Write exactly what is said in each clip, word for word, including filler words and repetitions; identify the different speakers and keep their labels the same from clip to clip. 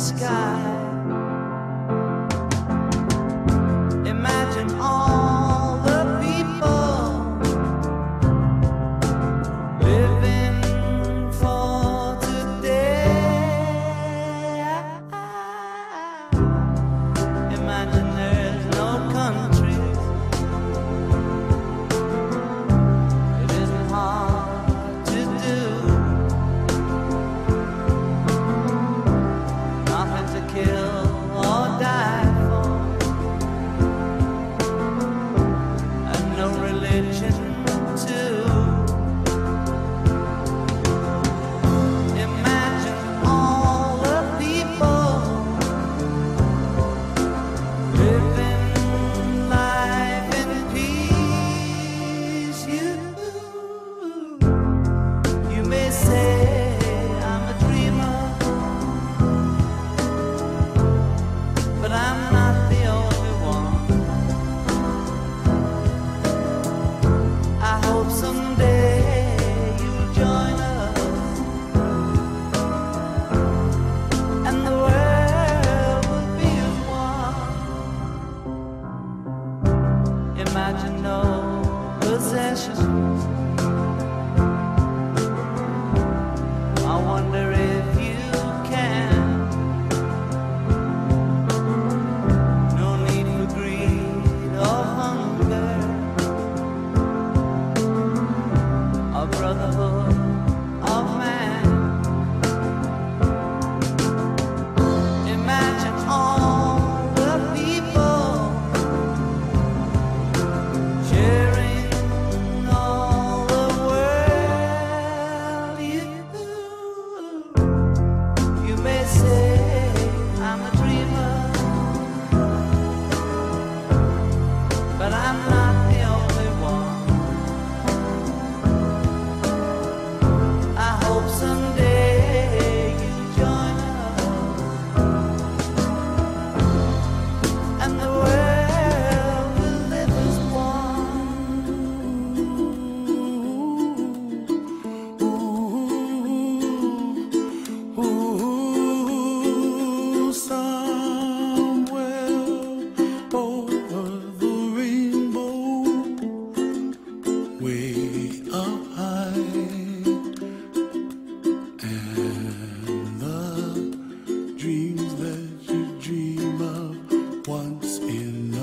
Speaker 1: sky. Imagine all the people living for today. Imagine there's no countries. It isn't hard to do. Nothing to kill or die for, and no religion too. Imagine all the people living life in peace. You, you may say I'm a dreamer, but I'm not the only one. I hope someday you'll join us, and the world will be as one. Imagine no possessions. I wonder if you can. No need for greed or hunger, a brotherhood of man. Imagine all the people sharing all the world. You, you may say I'm a dreamer, but I'm not the only one. I hope someday you'll join us, and the world will live as one.
Speaker 2: Ooh, somewhere over the rainbow, way up high, and the dreams that you dream of once in a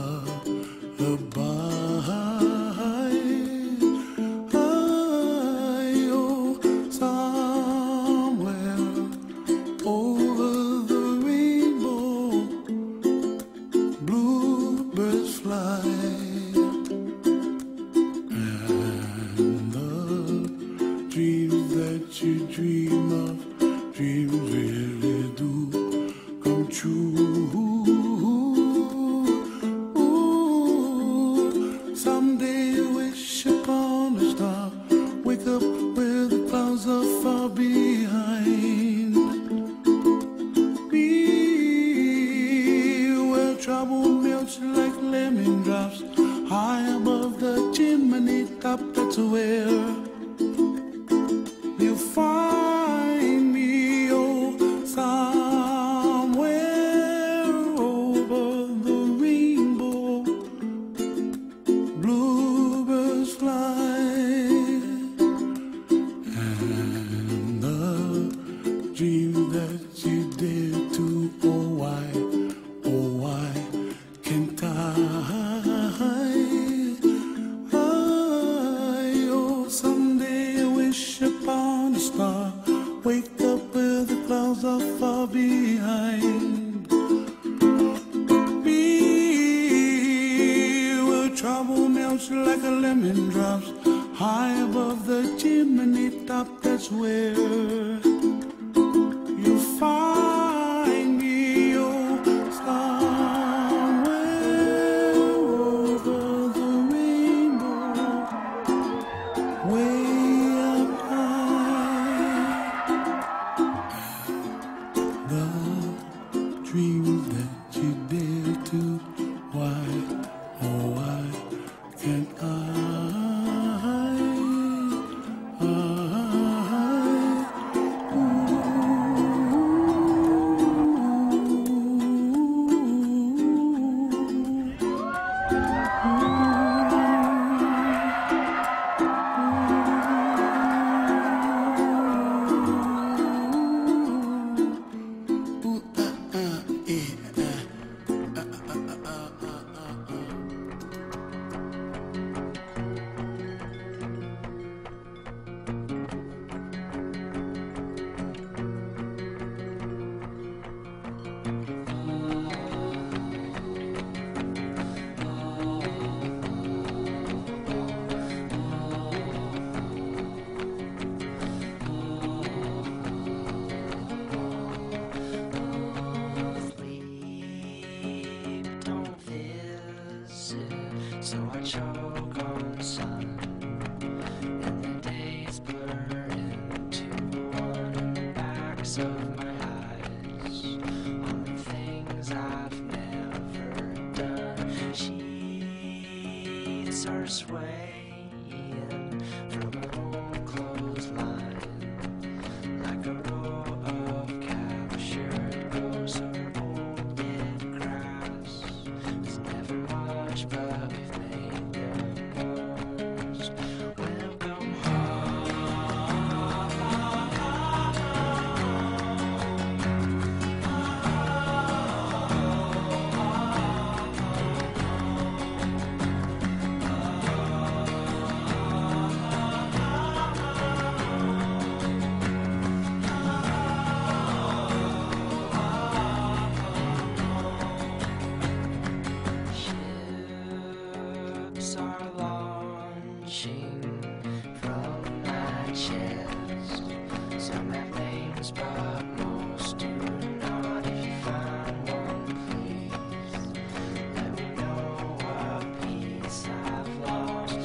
Speaker 2: lullaby. Oh, somewhere over the rainbow, bluebirds fly, and the dreams that you dream of, dreams really do come true. Ooh, someday wish upon a star, wake up where the clouds are far behind. Be where trouble melts like lemon drops, high above the chimney top. That's where you find me. Oh, somewhere over the rainbow, bluebirds fly, and the dream that you dare to. Oh, why, oh, why can't I? I, oh, someday I wish upon a star, wake up where the clouds are far behind. Be where trouble melts like a lemon drops, high above the chimney top. That's where you find me. Oh, somewhere over the rainbow, way up high, the dreams that you dare to. Why, oh, why can't I? I
Speaker 1: backs of my eyes on the things I've never done. Sheets are swaying from an old clothesline like a row of captured ghosts or old dead grass. It's never much, but we've made the most. Welcome home. Ships are launching from my chest. Some have names, but most do not. If you find one, please let me know what piece I've lost.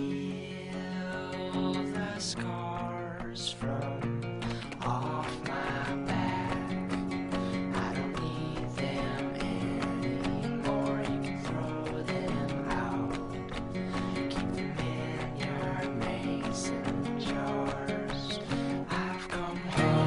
Speaker 1: Feel the scars from off my back. I don't need them anymore. You can throw them out. Keep them in your mason jars. I've come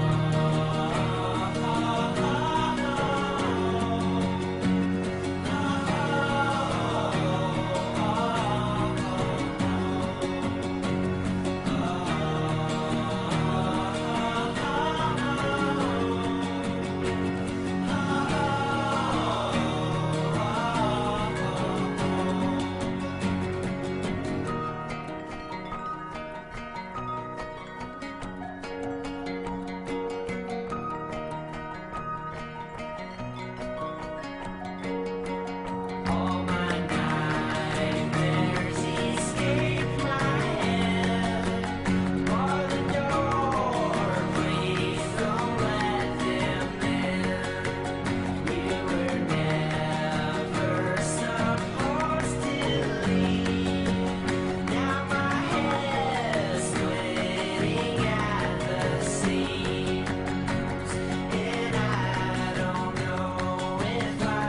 Speaker 1: all my nightmares escape my head. Bar the door, please don't let them in. You were never supposed to leave. Now my head's splitting at the seams, and I don't know if I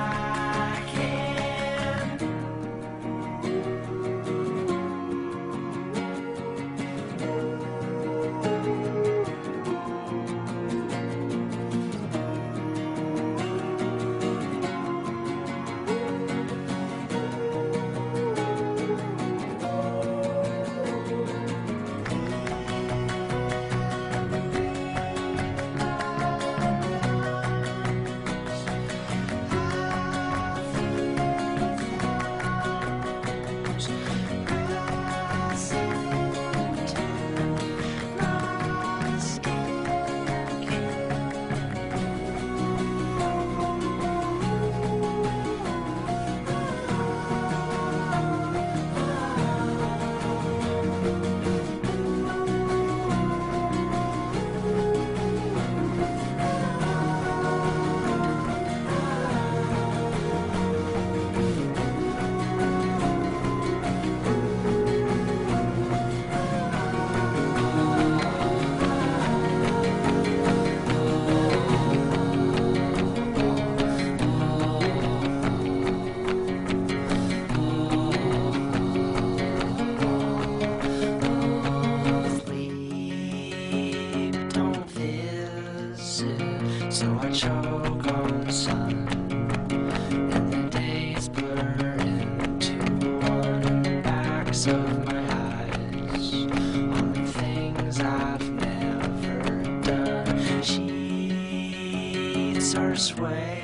Speaker 1: can. Sleep don't visit, so I choke on sun, and the days blur into one. Backs of my eyes on the things I've never done. Sheets are swaying